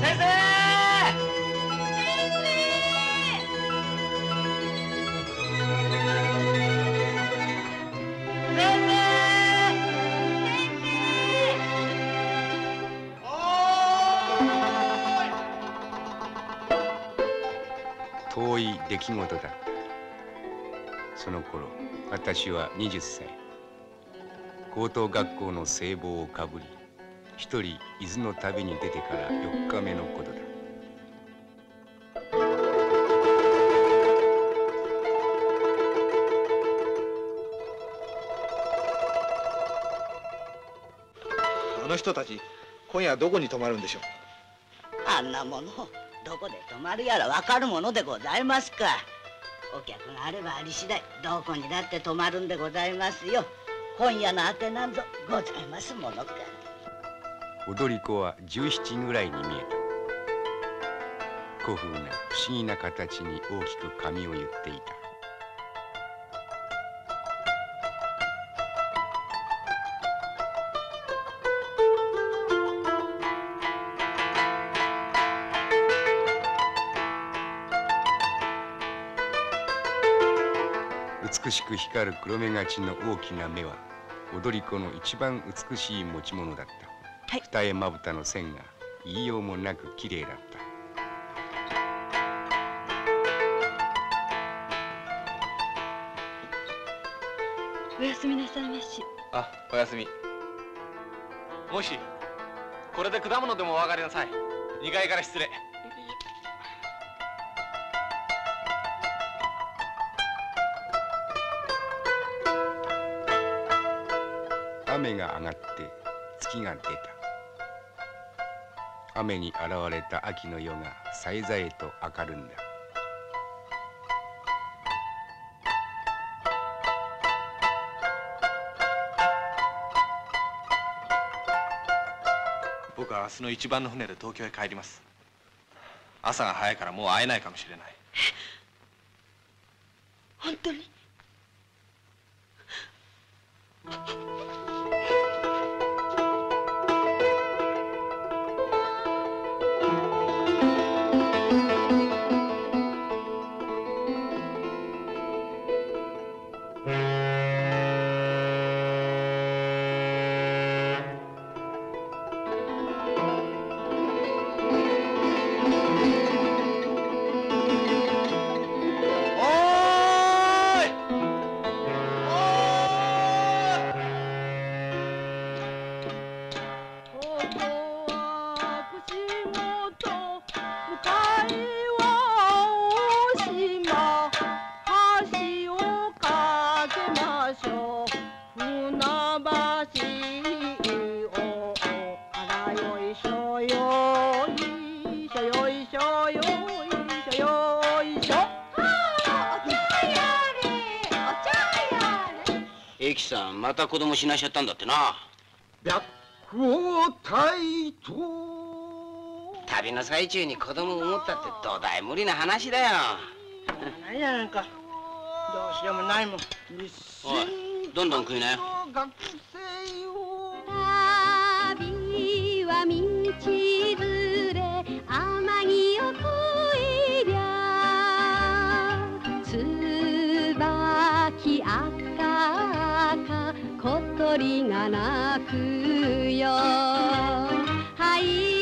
先生。 遠い出来事だった。その頃私は20歳。高等学校の制帽をかぶり、一人伊豆の旅に出てから4日目のことだ。 あの人たち今夜どこに泊まるんでしょう。 あんなものどこで泊まるやら分かるものでございますか。お客があればあり次第どこにだって泊まるんでございますよ。今夜のあてなんぞございますものか。 踊り子は17ぐらいに見えた。古風な不思議な形に大きく髪を言っていた。美しく光る黒目がちの大きな目は踊り子の一番美しい持ち物だった。二重まぶたの線が言いようもなく綺麗だった。 おやすみなさいまし。 あ、おやすみ。もしこれで果物でもお上がりなさい。2階から失礼。 雨が上がって月が出た。雨に現れた秋の夜がさえざえと明るんだ。 僕は明日の一番の船で東京へ帰ります。朝が早いからもう会えないかもしれない。 本当に？ エキさんまた子供死なしちゃったんだってな。 白虎隊と旅の最中に子供を産むったってどだい無理な話だよ。 何やなんかどうしようもないもん。 おいどんどん食いなよ。 旅は道連れ天城を越えりゃ椿赤赤小鳥が鳴くよ。はい